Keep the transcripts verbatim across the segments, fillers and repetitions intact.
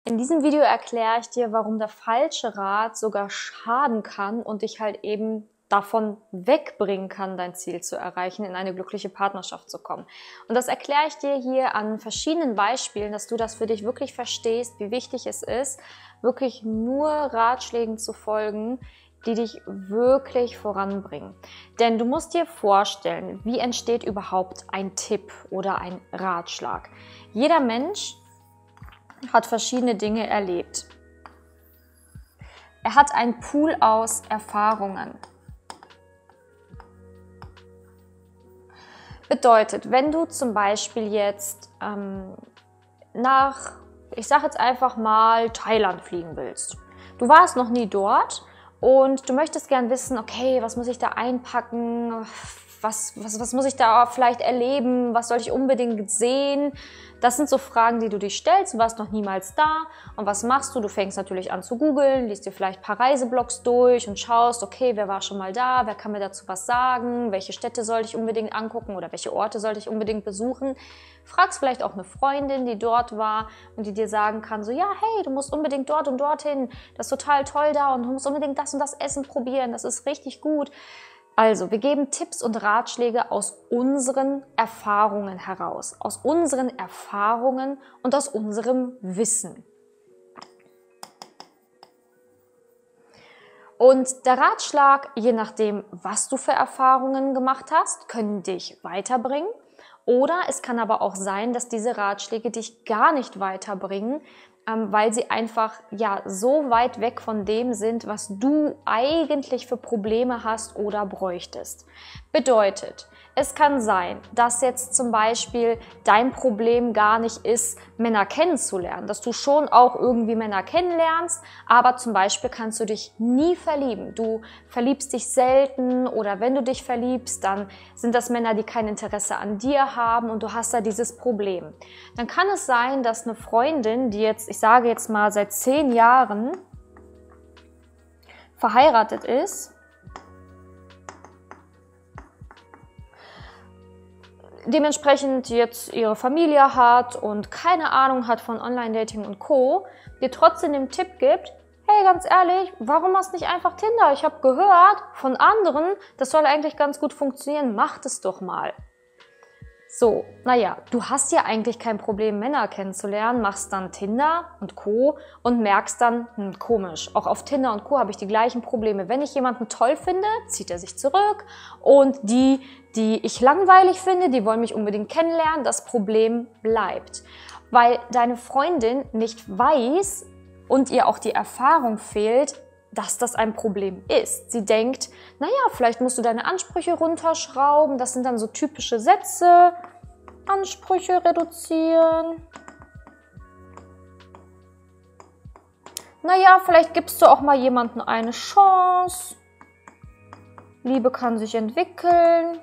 In diesem Video erkläre ich dir, warum der falsche Rat sogar schaden kann und dich halt eben davon wegbringen kann, dein Ziel zu erreichen, in eine glückliche Partnerschaft zu kommen. Und das erkläre ich dir hier an verschiedenen Beispielen, dass du das für dich wirklich verstehst, wie wichtig es ist, wirklich nur Ratschlägen zu folgen, die dich wirklich voranbringen. Denn du musst dir vorstellen, wie entsteht überhaupt ein Tipp oder ein Ratschlag. Jeder Mensch hat verschiedene Dinge erlebt. Er hat einen Pool aus Erfahrungen. Bedeutet, wenn du zum Beispiel jetzt ähm, nach, ich sage jetzt einfach mal, Thailand fliegen willst. Du warst noch nie dort und du möchtest gern wissen, okay, was muss ich da einpacken, was, was, was muss ich da vielleicht erleben, was soll ich unbedingt sehen? Das sind so Fragen, die du dich stellst. Du warst noch niemals da. Und was machst du? Du fängst natürlich an zu googeln, liest dir vielleicht ein paar Reiseblogs durch und schaust, okay, wer war schon mal da? Wer kann mir dazu was sagen? Welche Städte sollte ich unbedingt angucken oder welche Orte sollte ich unbedingt besuchen? Fragst vielleicht auch eine Freundin, die dort war und die dir sagen kann, so, ja, hey, du musst unbedingt dort und dorthin. Das ist total toll da und du musst unbedingt das und das Essen probieren. Das ist richtig gut. Also, wir geben Tipps und Ratschläge aus unseren Erfahrungen heraus, aus unseren Erfahrungen und aus unserem Wissen. Und der Ratschlag, je nachdem, was du für Erfahrungen gemacht hast, können dich weiterbringen. Oder es kann aber auch sein, dass diese Ratschläge dich gar nicht weiterbringen, weil sie einfach ja so weit weg von dem sind, was du eigentlich für Probleme hast oder bräuchtest. Bedeutet, es kann sein, dass jetzt zum Beispiel dein Problem gar nicht ist, Männer kennenzulernen, dass du schon auch irgendwie Männer kennenlernst, aber zum Beispiel kannst du dich nie verlieben. Du verliebst dich selten oder wenn du dich verliebst, dann sind das Männer, die kein Interesse an dir haben und du hast da dieses Problem. Dann kann es sein, dass eine Freundin, die jetzt, ich sage jetzt mal seit zehn Jahren verheiratet ist, dementsprechend jetzt ihre Familie hat und keine Ahnung hat von Online-Dating und Co., dir trotzdem den Tipp gibt, hey, ganz ehrlich, warum machst du nicht einfach Tinder? Ich habe gehört von anderen, das soll eigentlich ganz gut funktionieren, mach das doch mal. So, naja, du hast ja eigentlich kein Problem, Männer kennenzulernen, machst dann Tinder und Co. und merkst dann, hm, komisch, auch auf Tinder und Co. habe ich die gleichen Probleme. Wenn ich jemanden toll finde, zieht er sich zurück und die, die ich langweilig finde, die wollen mich unbedingt kennenlernen, das Problem bleibt. Weil deine Freundin nicht weiß und ihr auch die Erfahrung fehlt, dass das ein Problem ist. Sie denkt, naja, vielleicht musst du deine Ansprüche runterschrauben. Das sind dann so typische Sätze. Ansprüche reduzieren. Naja, vielleicht gibst du auch mal jemandem eine Chance. Liebe kann sich entwickeln.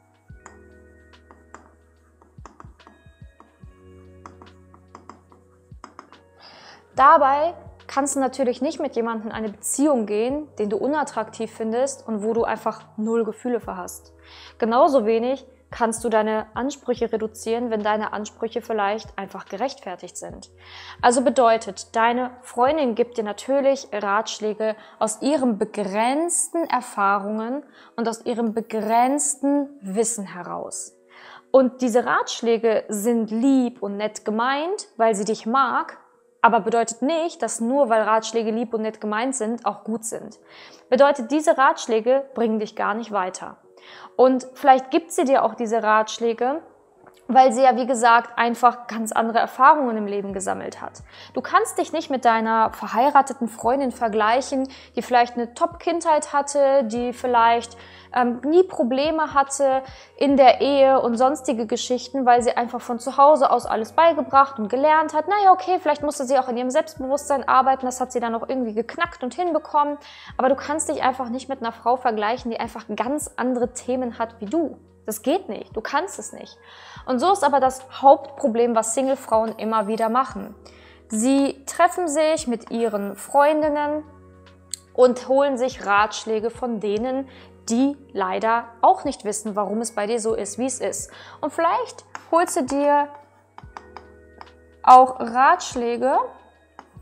Dabei kannst du natürlich nicht mit jemandem in eine Beziehung gehen, den du unattraktiv findest und wo du einfach null Gefühle für hast. Genauso wenig kannst du deine Ansprüche reduzieren, wenn deine Ansprüche vielleicht einfach gerechtfertigt sind. Also bedeutet, deine Freundin gibt dir natürlich Ratschläge aus ihren begrenzten Erfahrungen und aus ihrem begrenzten Wissen heraus. Und diese Ratschläge sind lieb und nett gemeint, weil sie dich mag, aber bedeutet nicht, dass nur weil Ratschläge lieb und nett gemeint sind, auch gut sind. Bedeutet, diese Ratschläge bringen dich gar nicht weiter. Und vielleicht gibt sie dir auch diese Ratschläge, weil sie ja, wie gesagt, einfach ganz andere Erfahrungen im Leben gesammelt hat. Du kannst dich nicht mit deiner verheirateten Freundin vergleichen, die vielleicht eine Top-Kindheit hatte, die vielleicht ähm, nie Probleme hatte in der Ehe und sonstige Geschichten, weil sie einfach von zu Hause aus alles beigebracht und gelernt hat. Naja, okay, vielleicht musste sie auch in ihrem Selbstbewusstsein arbeiten, das hat sie dann auch irgendwie geknackt und hinbekommen. Aber du kannst dich einfach nicht mit einer Frau vergleichen, die einfach ganz andere Themen hat wie du. Das geht nicht, du kannst es nicht. Und so ist aber das Hauptproblem, was Single-Frauen immer wieder machen. Sie treffen sich mit ihren Freundinnen und holen sich Ratschläge von denen, die leider auch nicht wissen, warum es bei dir so ist, wie es ist. Und vielleicht holst du dir auch Ratschläge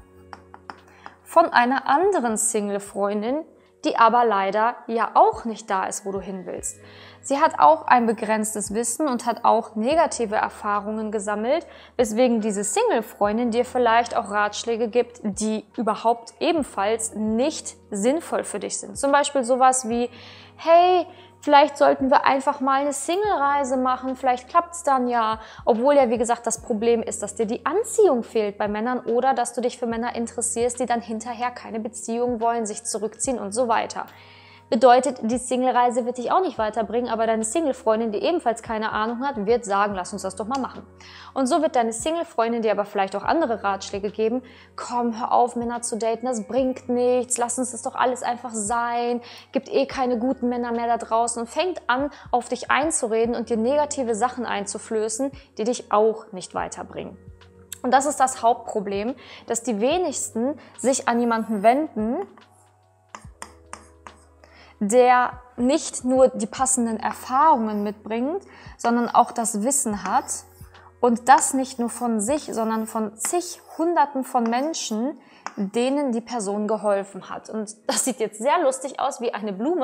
von einer anderen Single-Freundin, die aber leider ja auch nicht da ist, wo du hin willst. Sie hat auch ein begrenztes Wissen und hat auch negative Erfahrungen gesammelt, weswegen diese Single-Freundin dir vielleicht auch Ratschläge gibt, die überhaupt ebenfalls nicht sinnvoll für dich sind. Zum Beispiel sowas wie, hey, vielleicht sollten wir einfach mal eine Single-Reise machen, vielleicht klappt es dann ja. Obwohl ja, wie gesagt, das Problem ist, dass dir die Anziehung fehlt bei Männern oder dass du dich für Männer interessierst, die dann hinterher keine Beziehung wollen, sich zurückziehen und so weiter. Bedeutet, die Single-Reise wird dich auch nicht weiterbringen, aber deine Single-Freundin, die ebenfalls keine Ahnung hat, wird sagen, lass uns das doch mal machen. Und so wird deine Single-Freundin dir aber vielleicht auch andere Ratschläge geben. Komm, hör auf, Männer zu daten, das bringt nichts, lass uns das doch alles einfach sein, gibt eh keine guten Männer mehr da draußen und fängt an, auf dich einzureden und dir negative Sachen einzuflößen, die dich auch nicht weiterbringen. Und das ist das Hauptproblem, dass die wenigsten sich an jemanden wenden, der nicht nur die passenden Erfahrungen mitbringt, sondern auch das Wissen hat und das nicht nur von sich, sondern von zig Hunderten von Menschen, denen die Person geholfen hat. Und das sieht jetzt sehr lustig aus wie eine Blume,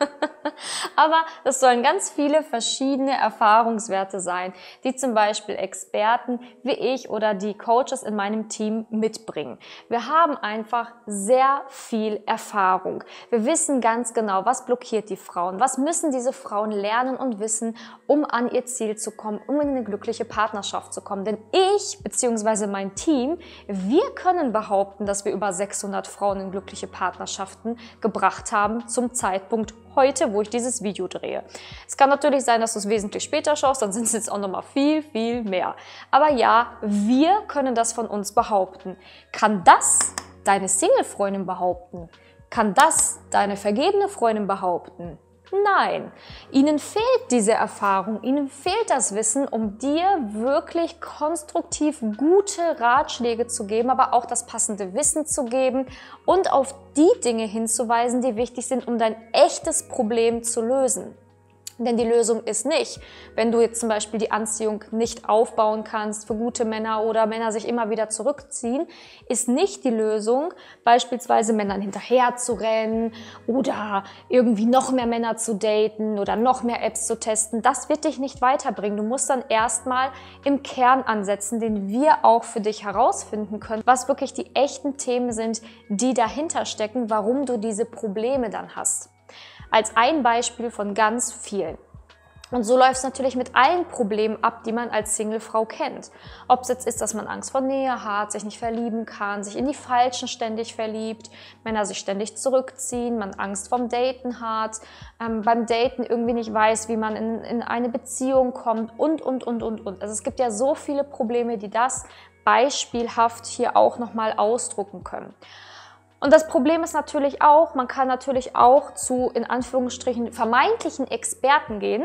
aber das sollen ganz viele verschiedene Erfahrungswerte sein, die zum Beispiel Experten wie ich oder die Coaches in meinem Team mitbringen. Wir haben einfach sehr viel Erfahrung. Wir wissen ganz genau, was blockiert die Frauen, was müssen diese Frauen lernen und wissen, um an ihr Ziel zu kommen, um in eine glückliche Partnerschaft zu kommen. Denn ich bzw. mein Team, wir können behaupten, dass wir über sechshundert Frauen in glückliche Partnerschaften gebracht haben zum Zeitpunkt heute, wo ich dieses Video drehe. Es kann natürlich sein, dass du es wesentlich später schaust, dann sind es jetzt auch nochmal viel, viel mehr. Aber ja, wir können das von uns behaupten. Kann das deine Single-Freundin behaupten? Kann das deine vergebene Freundin behaupten? Nein, ihnen fehlt diese Erfahrung, ihnen fehlt das Wissen, um dir wirklich konstruktiv gute Ratschläge zu geben, aber auch das passende Wissen zu geben und auf die Dinge hinzuweisen, die wichtig sind, um dein echtes Problem zu lösen. Denn die Lösung ist nicht, wenn du jetzt zum Beispiel die Anziehung nicht aufbauen kannst für gute Männer oder Männer sich immer wieder zurückziehen, ist nicht die Lösung, beispielsweise Männern hinterher zu rennen oder irgendwie noch mehr Männer zu daten oder noch mehr Apps zu testen. Das wird dich nicht weiterbringen. Du musst dann erstmal im Kern ansetzen, den wir auch für dich herausfinden können, was wirklich die echten Themen sind, die dahinter stecken, warum du diese Probleme dann hast. Als ein Beispiel von ganz vielen. Und so läuft es natürlich mit allen Problemen ab, die man als Singlefrau kennt. Ob es jetzt ist, dass man Angst vor Nähe hat, sich nicht verlieben kann, sich in die Falschen ständig verliebt, Männer sich ständig zurückziehen, man Angst vorm Daten hat, ähm, beim Daten irgendwie nicht weiß, wie man in, in eine Beziehung kommt und, und, und, und, und. Also es gibt ja so viele Probleme, die das beispielhaft hier auch nochmal ausdrucken können. Und das Problem ist natürlich auch, man kann natürlich auch zu, in Anführungsstrichen, vermeintlichen Experten gehen,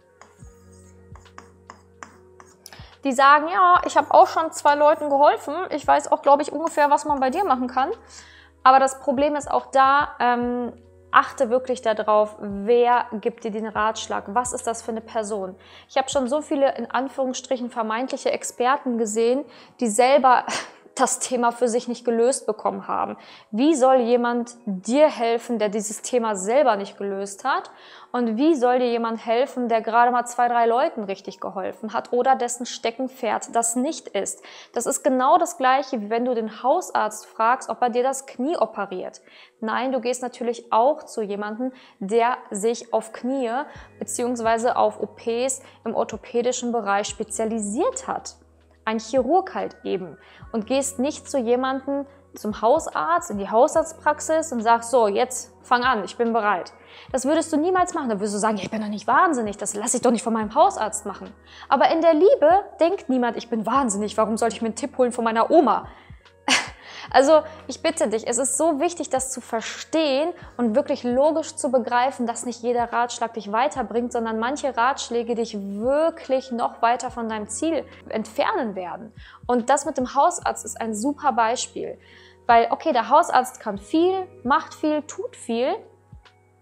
die sagen, ja, ich habe auch schon zwei Leuten geholfen, ich weiß auch, glaube ich, ungefähr, was man bei dir machen kann. Aber das Problem ist auch da, ähm, achte wirklich darauf, wer gibt dir den Ratschlag, was ist das für eine Person. Ich habe schon so viele, in Anführungsstrichen, vermeintliche Experten gesehen, die selber das Thema für sich nicht gelöst bekommen haben. Wie soll jemand dir helfen, der dieses Thema selber nicht gelöst hat? Und wie soll dir jemand helfen, der gerade mal zwei, drei Leuten richtig geholfen hat oder dessen Steckenpferd das nicht ist? Das ist genau das Gleiche, wie wenn du den Hausarzt fragst, ob er dir das Knie operiert. Nein, du gehst natürlich auch zu jemandem, der sich auf Knie bzw. auf O Ps im orthopädischen Bereich spezialisiert hat. Ein Chirurg halt eben, und gehst nicht zu jemandem, zum Hausarzt, in die Hausarztpraxis und sagst, so, jetzt fang an, ich bin bereit. Das würdest du niemals machen. Da würdest du sagen, ja, ich bin doch nicht wahnsinnig, das lasse ich doch nicht von meinem Hausarzt machen. Aber in der Liebe denkt niemand, ich bin wahnsinnig, warum sollte ich mir einen Tipp holen von meiner Oma? Also ich bitte dich, es ist so wichtig, das zu verstehen und wirklich logisch zu begreifen, dass nicht jeder Ratschlag dich weiterbringt, sondern manche Ratschläge dich wirklich noch weiter von deinem Ziel entfernen werden. Und das mit dem Hausarzt ist ein super Beispiel, weil okay, der Hausarzt kann viel, macht viel, tut viel,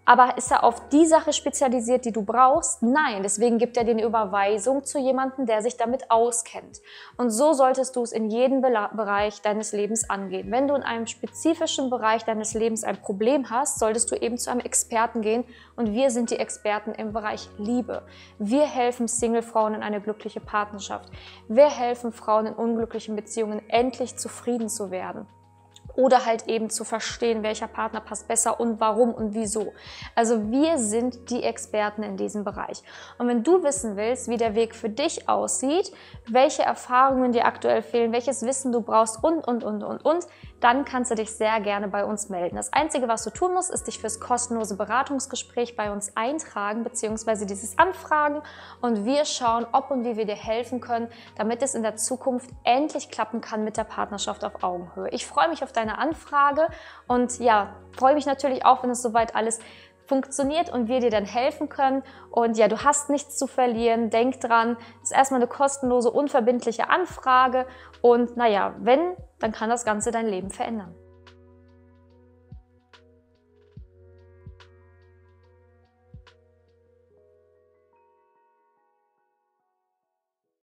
Aber ist er auf die Sache spezialisiert, die du brauchst? Nein, deswegen gibt er dir eine Überweisung zu jemandem, der sich damit auskennt. Und so solltest du es in jedem Bereich deines Lebens angehen. Wenn du in einem spezifischen Bereich deines Lebens ein Problem hast, solltest du eben zu einem Experten gehen. Und wir sind die Experten im Bereich Liebe. Wir helfen Single-Frauen in eine glückliche Partnerschaft. Wir helfen Frauen in unglücklichen Beziehungen, endlich zufrieden zu werden. Oder halt eben zu verstehen, welcher Partner passt besser und warum und wieso. Also wir sind die Experten in diesem Bereich. Und wenn du wissen willst, wie der Weg für dich aussieht, welche Erfahrungen dir aktuell fehlen, welches Wissen du brauchst und, und, und, und, und, dann kannst du dich sehr gerne bei uns melden. Das Einzige, was du tun musst, ist dich fürs kostenlose Beratungsgespräch bei uns eintragen, beziehungsweise dieses anfragen, und wir schauen, ob und wie wir dir helfen können, damit es in der Zukunft endlich klappen kann mit der Partnerschaft auf Augenhöhe. Ich freue mich auf deine Anfrage und ja, freue mich natürlich auch, wenn es soweit alles funktioniert und wir dir dann helfen können. Und ja, du hast nichts zu verlieren. Denk dran, es ist erstmal eine kostenlose, unverbindliche Anfrage. Und naja, wenn, dann kann das Ganze dein Leben verändern.